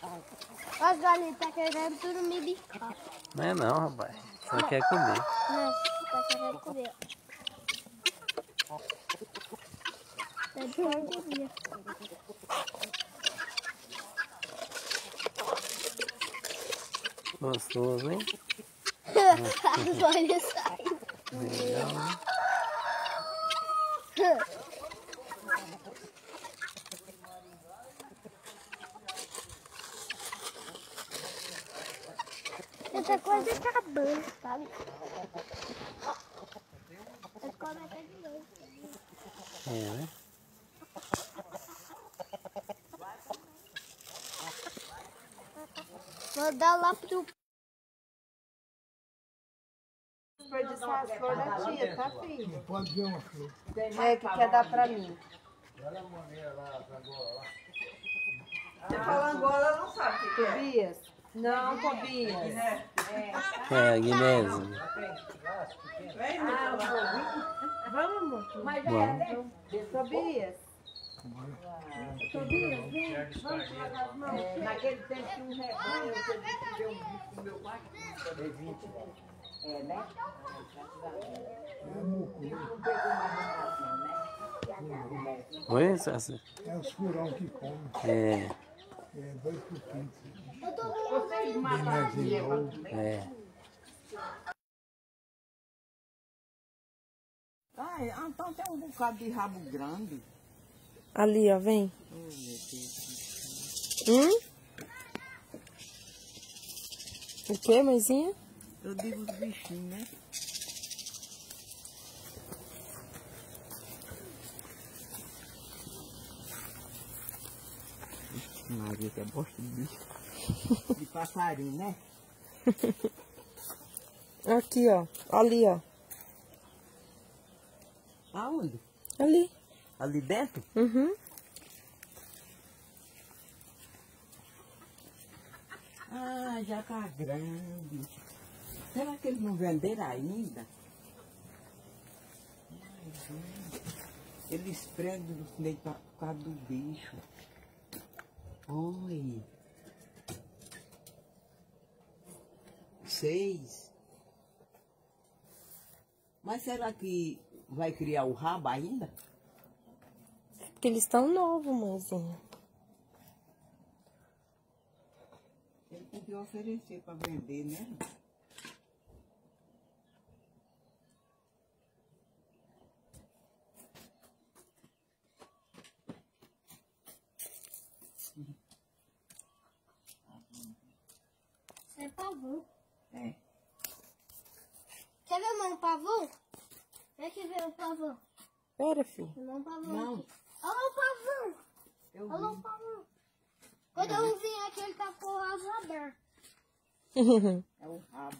As galinhas tá querendo tudo me bicar. Não é não, rapaz. Só quer comer. Não, tá querendo comer. Tá de porcaria. Gostoso, hein? As olhos saem. Legal, né? Já tá quase acabando, sabe? Eles comem até de novo. É, né? Vou dar lá pro... Desperdiçar as flores da tia, tá, filho? Pode ver uma flor. É, que quer dar pra mim. Você fala Angola, ela não sabe o que é. Tobias? Não, Tobias. É, Guinésia. Vem, vamos, moço. Bom. Tobias? Tobias, vem. Vamos lavar as mãos. Naquele tempo tinha um rebanho, você disse que deu um bicho pro meu pai. É, né? Não pegou mais não, né? Oi, Sassi? É os furão que comem. É, É 2 por 15. Vocês mataram a tia. é. Ai, então tem um bocado de rabo grande. Ali, ó, vem. Oh, meu Deus. O que, mãezinha? Eu digo os bichinhos, né? Maria, que é bosta de bicho. De passarinho, né? Aqui, ó. Ali, ó. Aonde? Ali. Ali dentro? Uhum. Ah, já tá grande. Será que eles não venderam ainda? Eles prendem no leite por causa do bicho. Oi. 6. Mas será que vai criar o rabo ainda? Porque eles estão novos, mãezinha. Ele podia oferecer para vender, né? Isso é pavão. É. Quer ver mãe, um pavão? Vem aqui ver o pavão. Pera, filho. Não, um pavão Não. aqui. Olha o pavão. Eu Olha o vi. pavão. Quando eu vim aqui, ele tá com o asa aberta. É o rabo.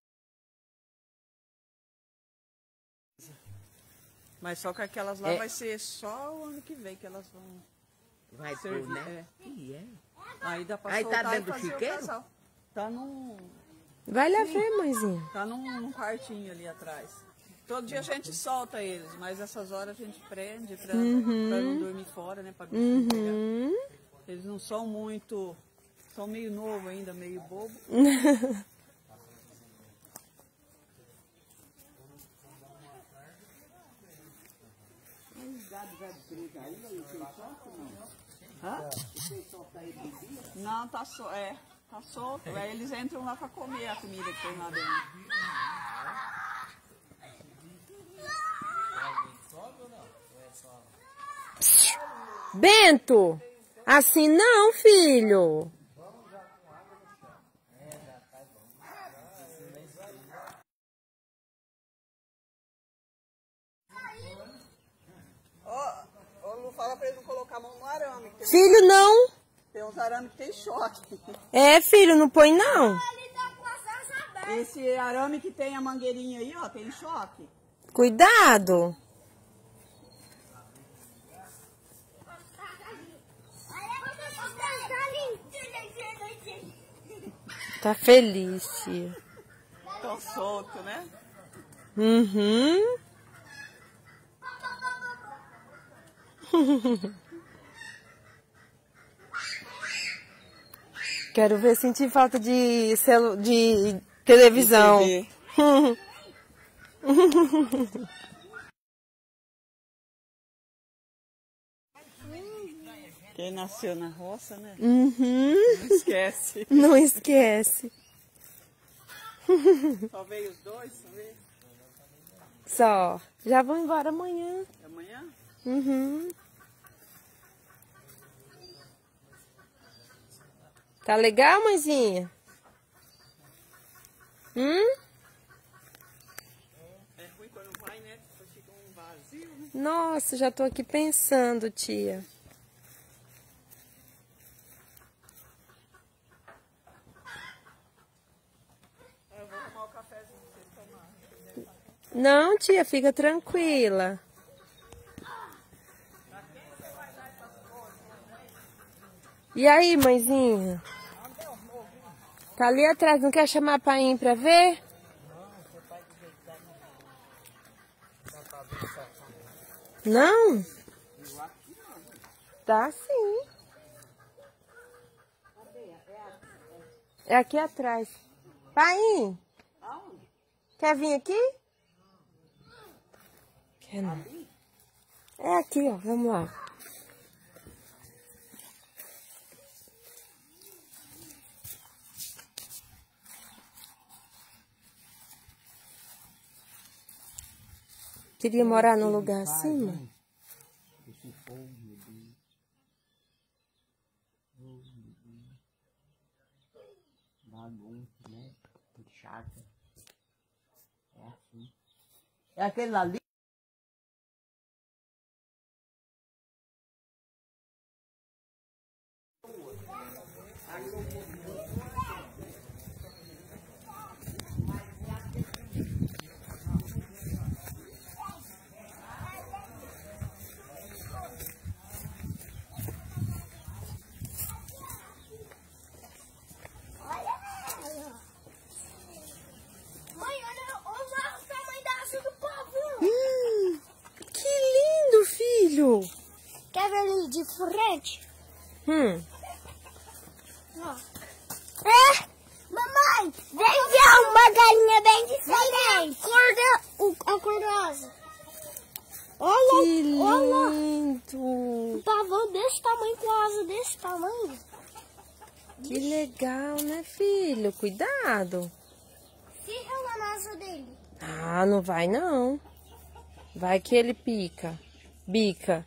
Mas só que aquelas lá vai ser só o ano que vem que elas vão Vai servir. pôr, né? É. E é. Aí dá pra Aí tá soltar dentro e do fazer chiqueiro? o casal. Tá num Vai lá ver, mãezinha. num quartinho ali atrás. Todo dia a gente solta eles, mas essas horas a gente prende pra não dormir fora, né? Pra bicho não pegar. Eles não são muito... São meio novo ainda, meio bobo. Não, tá solto. Aí eles entram lá pra comer a comida que tem lá dentro. Bento! Assim não, filho. Ô, Lu, fala pra ele não colocar a mão no arame. Filho, não. Tem uns arames que tem choque. É, filho, não põe não. Ele tá com as asas abertas. Esse arame que tem a mangueirinha aí, ó, tem choque. Cuidado. Tá feliz, tia. Tô solto, né? Uhum. Quero ver sentir falta de televisão. TV. Quem nasceu na roça, né? Uhum. Não esquece. Não esquece. Só veio os dois, só veio. Só. Já vão embora amanhã. Amanhã? Uhum. Tá legal, mãezinha? É ruim quando vai, né? Depois fica um vazio, né? Nossa, já tô aqui pensando, tia. Eu vou tomar o cafezinho pra você tomar. Não, tia, fica tranquila. E aí, mãezinha? Tá ali atrás, não quer chamar pra ir pra ver? Não? Tá sim. É aqui atrás. Pai, quer vir aqui? Quer não. É aqui, ó. Vamos lá. Queria morar num lugar assim, mãe? Esse fogo, meu Deus. Oh, meu Deus. Bagunça, né? Muito chata. É assim. É aquele ali. Mãe, olha o tamanho da asa do povo. Que lindo, filho! Quer ver ele de frente? Ó. É, mamãe, vem ver uma galinha bem diferente. A cor da asa. Olha, Que olha. lindo! Um pavão desse tamanho com a asa desse tamanho. Que legal, né, filho? Cuidado. Fica lá na asa dele. Ah, não vai não. Vai que ele pica. Bica.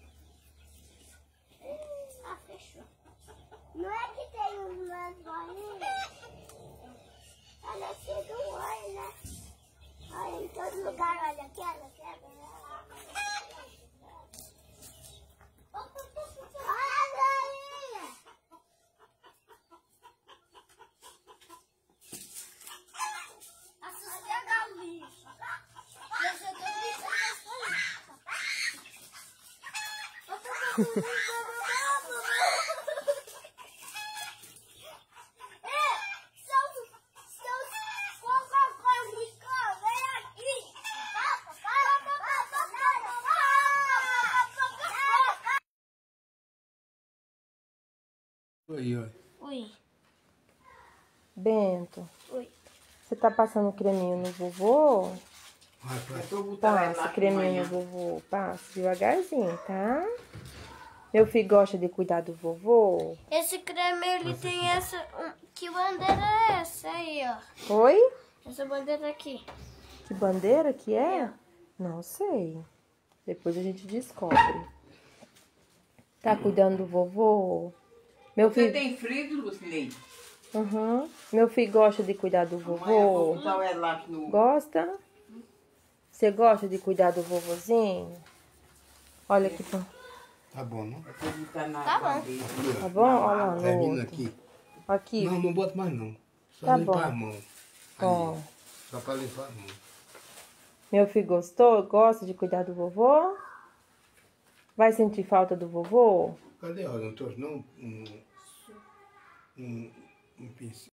Ah, fechou. Não é que tem umas bolinhas? Ela chega um olho, né? Olha em todo lugar, olha aqui, olha aqui. Olha a galinha! Assustei a galinha. Você tem Oi, oi. Oi. Bento, Oi. você tá passando creminho no vovô? Vai, vai. Passa creminho no vovô. Passa devagarzinho, tá? Meu filho gosta de cuidar do vovô? Esse creme, ele tem essa... Que bandeira é essa aí, ó? Oi? Essa bandeira aqui. Que bandeira que é? Não sei. Depois a gente descobre. Tá cuidando do vovô? Meu Você filho... tem frio, Lucileide? Uhum. Meu filho gosta de cuidar do Amanhã eu vovô? vou botar o elástico no... Gosta? Você gosta de cuidar do vovozinho? Olha que bom. Tá bom, não? Eu vou botar na Tá bom. bandeja. Tá bom? Olha lá Tá no vindo outro. aqui. Aqui. Não, não bota mais não. Só Tá limpar bom. a mão. Ó. Ali. Só pra limpar a mão. Meu filho gostou? Gosta de cuidar do vovô? Vai sentir falta do vovô? Cadê? Ó, não trouxe não um pincel.